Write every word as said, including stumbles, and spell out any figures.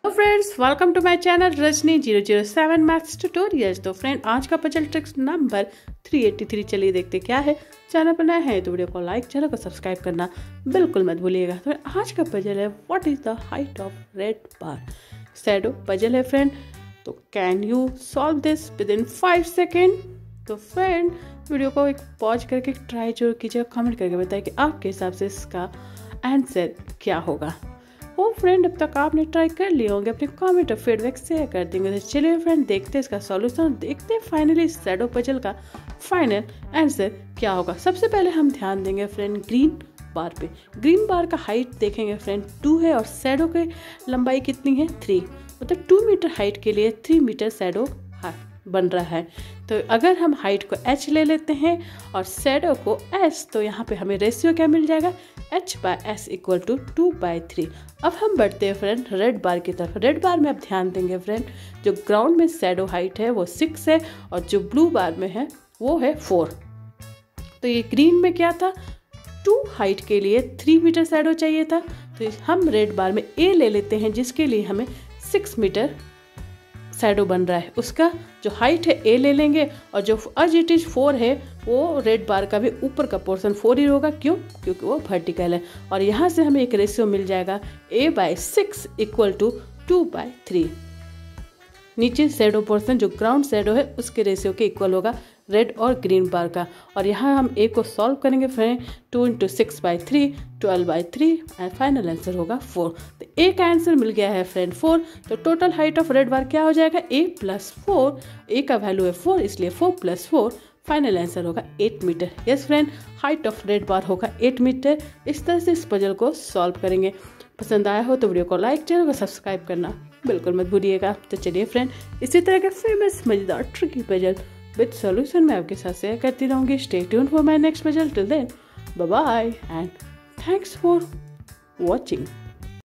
Friends, welcome to my channel Rajni zero zero seven maths tutorials. तो friend, आज का puzzle tricks number three eighty three. चलिए देखते क्या है। चैनल पर नया है तो वीडियो को लाइक, चैनल को सब्सक्राइब करना बिल्कुल मत भूलिएगा। तो आज का पजल है what is the height of red bar. Shadow puzzle है फ्रेंड। तो can you solve this within five second. तो फ्रेंड, वीडियो को एक पॉज करके ट्राई जरूर कीजिएगा, कमेंट करके बताइए कि आपके हिसाब से इसका आंसर क्या होगा। ओ फ्रेंड, अब तक आपने ट्राई कर लिए होंगे, अपने कमेंट और फीडबैक शेयर कर देंगे। तो चलिए फ्रेंड, देखते हैं इसका सॉल्यूशन, देखते हैं फाइनली शैडो पजल का फाइनल आंसर क्या होगा। सबसे पहले हम ध्यान देंगे फ्रेंड ग्रीन बार पे। ग्रीन बार का हाइट देखेंगे फ्रेंड टू है और शैडो की लंबाई कितनी है थ्री, मतलब टू मीटर हाइट के लिए थ्री मीटर शैडो बन रहा है। तो अगर हम हाइट को h ले लेते हैं और शैडो को s, तो यहाँ पे हमें रेशियो क्या मिल जाएगा, h by S equal to two by three. अब हम बढ़ते हैं फ्रेंड रेड बार की तरफ। रेड बार में अब ध्यान देंगे फ्रेंड, जो ग्राउंड में शैडो हाइट है वो सिक्स है और जो ब्लू बार में है वो है फोर। तो ये ग्रीन में क्या था, टू हाइट के लिए थ्री मीटर शैडो चाहिए था। तो हम रेड बार में a ले लेते हैं, जिसके लिए हमें सिक्स मीटर शैडो बन रहा है। उसका जो हाइट है ए ले लेंगे और जो अज इट इज फोर है वो रेड बार का भी ऊपर का पोर्शन फोर ही होगा। क्यों? क्योंकि वो वर्टिकल है। और यहाँ से हमें एक रेशियो मिल जाएगा A by six equal to two by three. नीचे शैडो पोर्शन जो ग्राउंड शैडो है उसके रेशियो के इक्वल होगा रेड और ग्रीन बार का। और यहाँ हम ए को सॉल्व करेंगे friend, two into six by three, twelve by three and final answer होगा फोर। तो ए का आंसर मिल गया है फ्रेंड फोर। तो total height of red bar क्या हो जाएगा, ए प्लस फोर। ए का वैल्यू है फोर, इसलिए four plus four, final answer होगा eight metre. Yes friend, height of red bar होगा एट मीटर। इस तरह से इस पजल को सॉल्व करेंगे। पसंद आया हो तो वीडियो को लाइक, चैनल को सब्सक्राइब करना बिल्कुल मत भूलिएगा। तो चलिए फ्रेंड, इसी तरह के फेमस मजेदार ट्रिकी पजल विद सॉल्यूशन मैं आपके साथ शेयर करती रहूंगी। Stay tuned for my next puzzle. Till then, bye bye and thanks for watching.